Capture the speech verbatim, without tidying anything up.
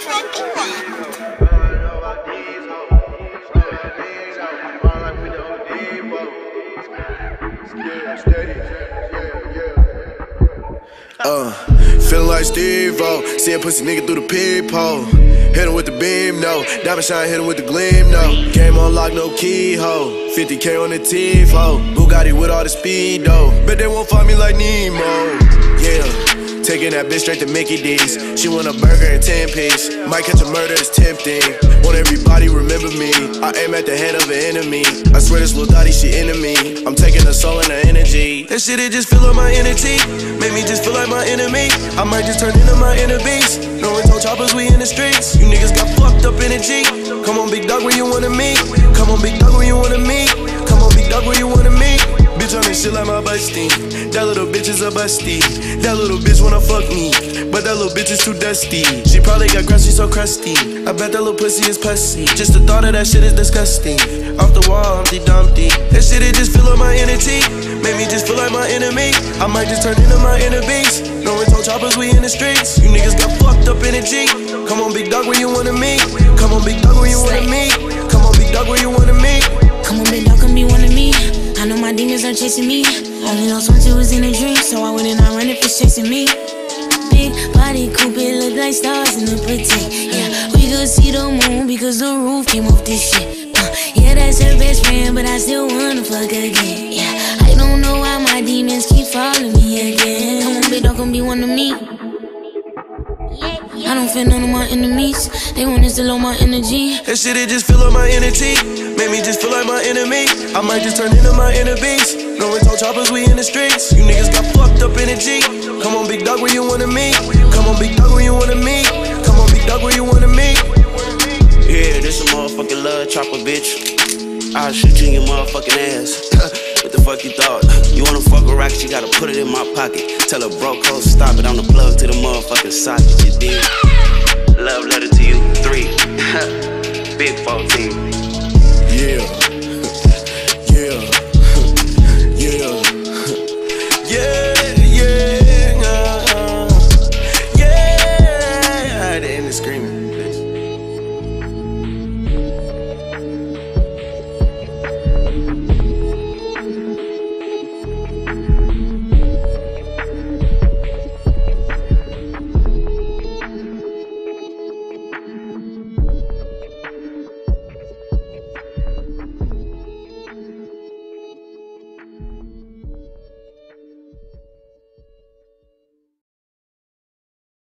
Uh, feeling like Steve-O, seeing pussy nigga through the peephole. Hit him with the beam, no. Diamond shine, hit him with the gleam, no. Game on lock, no keyhole. fifty K on the T-Fo. Bugatti with all the speed, though. Bet they won't find me like Nemo. Yeah. Taking that bitch straight to Mickey D's. She want a burger and ten piece. Might catch a murder, it's tempting. Want everybody remember me. I aim at the head of an enemy. I swear this little Dottie, she into me. I'm taking her soul and her energy. That shit, it just fill up my energy. Make me just feel like my enemy. I might just turn into my inner beast. No rental choppers, we in the streets. You niggas got fucked up energy. Come on, big dog, where you wanna meet? Come on, big dog, where you wanna meet? Come on, big dog, where you wanna meet? Bitch, I'm in shit like my busty. That little bitch is a busty. That little bitch wanna fuck me, but that little bitch is too dusty. She probably got crusty, so crusty. I bet that little pussy is pussy. Just the thought of that shit is disgusting. Off the wall, Humpty Dumpty. That shit, it just fill up my energy. Make me just feel like my enemy. I might just turn into my inner beast. No rental choppers, we in the streets. You niggas got fucked up energy. Come on, big dog, where you wanna meet? Come on, big dog, where you wanna meet? Come on, big dog, where you wanna meet? Come on, big dog, come be one of me. I know my demons are chasing me. Only lost once it was in a dream, so I wouldn't not run if it's chasing me. Big body coupe, it look like stars in the pretend. Yeah, we could see the moon because the roof came off this shit. Uh, yeah, that's her best friend, but I still wanna fuck again. Yeah, I don't know why my demons keep following me again. Come on, big dog, come be one of me. I don't feel none of my enemies. They want to steal all my energy. That shit, it just fill up my energy. Make me just feel like my enemy. I might just turn into my inner beast. No rental choppers, we in the streets. You niggas got fucked up energy. Come on, big dog, where you wanna meet? Come on, big dog, where you wanna meet? Come on, big dog, where you wanna meet? Yeah, this a motherfucking love chopper, bitch. I'll shoot you in your motherfucking ass. What the fuck you thought? You wanna fuck a rocket, you gotta put it in my pocket. Tell a bro close, stop it, I'm the plug to the motherfucking socket, you dig? Love letter to you, three. Big fourteen. Yeah.